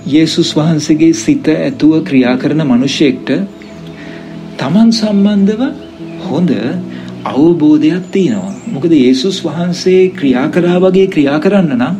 යේසුස් වහන්සේගේ සිත ඇතුව ක්‍රියා කරන මිනිසෙක්ට තමන් සම්බන්ධව හොඳ අවබෝධයක් තියෙනවා. මොකද යේසුස් වහන්සේ ක්‍රියා කරා වගේ ක්‍රියා කරන්න නම්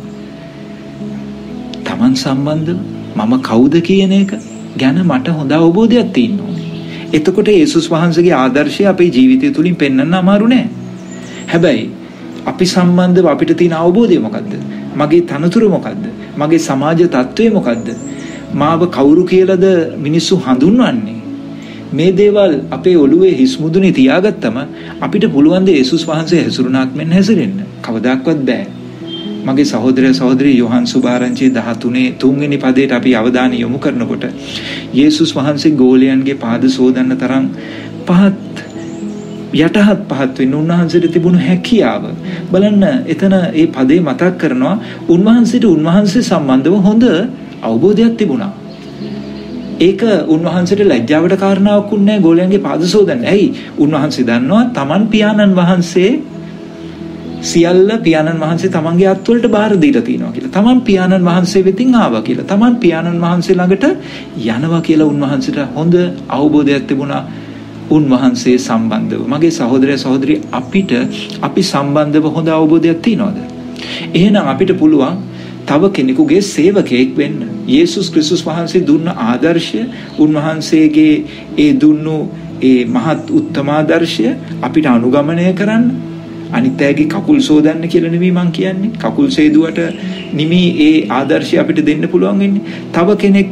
තමන් සම්බන්ධව මම කවුද කියන එක ගැන මට හොඳ අවබෝධයක් තියෙනවා. එතකොට යේසුස් වහන්සේගේ ආදර්ශය අපේ ජීවිතය තුලින් පෙන්වන්න අමාරු නෑ. හැබැයි අපි සම්බන්ධව අපිට තියෙන අවබෝධය මොකද්ද? මගේ තනතුර මොකද්ද? මගේ සමාජ තත්ත්වය මොකද්ද? මාව කවුරු කියලාද මිනිස්සු හඳුන්වන්නේ? මේ දේවල් අපේ ඔළුවේ හිස් මුදුනේ තියාගත්තම අපිට පුළුවන් ද යේසුස් වහන්සේ හැසිරුණාක් මෙන් හැසිරෙන්න? කවදාවත් බෑ. මගේ සහෝදරය සහෝදරී යෝහන් සුභාරංචි 13 3 වෙනි පදයට අපි අවධානය යොමු කරනකොට යේසුස් වහන්සේ ගෝලයන්ගේ පාද සෝදන්න තරම් යටහත් පහත් වෙන්න උන්වහන්සේට තිබුණු හැකියාව බලන්න. එතන ඒ පදේ මතක් කරනවා උන්වහන්සේට උන්වහන්සේ සම්බන්ධව හොඳ අවබෝධයක් තිබුණා. ඒක උන්වහන්සේට ලැජ්ජාවට කාරණාවක් වුණේ නැහැ ගෝලයන්ගේ පාද සෝදන්න. ඇයි? උන්වහන්සේ දන්නවා තමන් පියාණන් වහන්සේ සියල්ල පියාණන් වහන්සේ තමන්ගේ අත්වලට බාර දීලා තියෙනවා කියලා. තමන් පියාණන් වහන්සේ වෙතින් ආවා කියලා. තමන් පියාණන් වහන්සේ ළඟට යනවා කියලා උන්වහන්සේට හොඳ අවබෝධයක් තිබුණා. උන්වහන්සේ සම්බන්ධව මගේ සහෝදරය සහෝදරී අපි සම්බන්ධව හොඳ අවබෝධයක් තියනවාද? එහෙනම් අපිට පුළුවන් තව කෙනෙකුගේ සේවකයෙක් වෙන්න. යේසුස් ක්‍රිස්තුස් වහන්සේ දුන්න ආදර්ශය, උන්වහන්සේගේ ඒ දුන්නු ඒ මහත් උත්තමාදර්ශය අපිට අනුගමනය කරන්න. අනිත් අයගේ කකුල් සෝදන්න කියලා නෙමෙයි මං කියන්නේ. කකුල් සේදුවට නිමි ඒ ආදර්ශය අපිට දෙන්න පුළුවන් වෙන්නේ. තව කෙනෙක්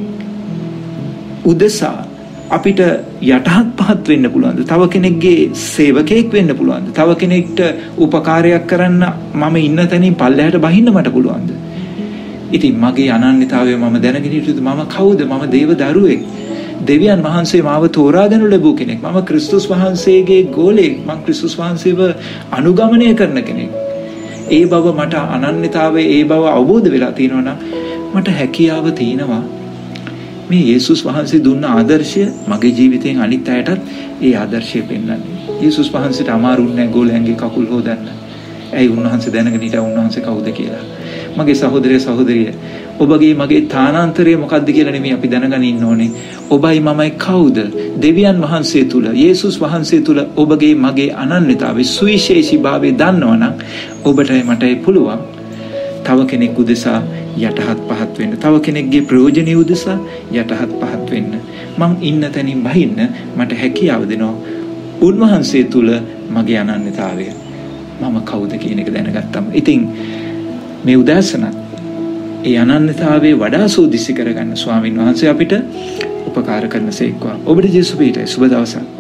උදෙසා අපිට යටහත් පහත් වෙන්න පුළුවන්ද? තව කෙනෙක්ගේ සේවකයෙක් වෙන්න පුළුවන්ද? තව කෙනෙක්ට උපකාරයක් කරන්න මම ඉන්න තැනින් පල්ලෙහාට බහින්න මට පුළුවන්ද? ඉතින් මගේ අනන්‍යතාවය මම දැනගෙන හිටියොත් මම කවුද? මම දේව දරුවෙක්. දෙවියන් වහන්සේ මාව තෝරාගෙන ලැබූ කෙනෙක්. මම ක්‍රිස්තුස් වහන්සේගේ ගෝලෙක්. මම ක්‍රිස්තුස් වහන්සේව අනුගමනය කරන කෙනෙක්. ඒ බව මට අනන්‍යතාවය ඒ බව අවබෝධ වෙලා තියෙනවා නම් මට හැකියාව තියෙනවා මේ යේසුස් වහන්සේ දුන්න ආදර්ශය මගේ ජීවිතයෙන් අනිත් අයටත් ඒ ආදර්ශය පෙන්වන්න. යේසුස් වහන්සේට අමාරුන්නේ නැහැ ගෝලයන්ගේ කකුල් හොදන්න. ඇයි? උන්වහන්සේ දැනගෙන හිටියා උන්වහන්සේ කවුද කියලා. මගේ සහෝදරය සහෝදරිය ඔබගේ මගේ තානාන්තරය මොකක්ද කියලා නෙමෙයි අපි දැනගෙන ඉන්න ඕනේ. ඔබයි මමයි කවුද? දෙවියන් වහන්සේ තුල යේසුස් වහන්සේ තුල ඔබගේ මගේ අනන්‍යතාවයේ සුවිශේෂීභාවය දන්නවනම් ඔබටයි මටයි පුළුවන් තව කෙනෙක් උදෙසා යටහත් පහත් වෙන්න. තව කෙනෙක්ගේ ප්‍රයෝජනෙ උදෙසා යටහත් පහත් වෙන්න. මං ඉන්න තැනින් බහින්න මට හැකියාව දෙනවා. උන්වහන්සේ තුල මගේ අනන්‍යතාවය මම කවුද කියන එක දැනගත්තම. ඉතින් මේ උදෑසන ඒ අනන්‍යතාවයේ වඩා සෝදිසි කරගන්න ස්වාමින් වහන්සේ අපිට උපකාර කරනසේක්වා. ඔබට ජේසුස් පිටේ සුබ දවසක්.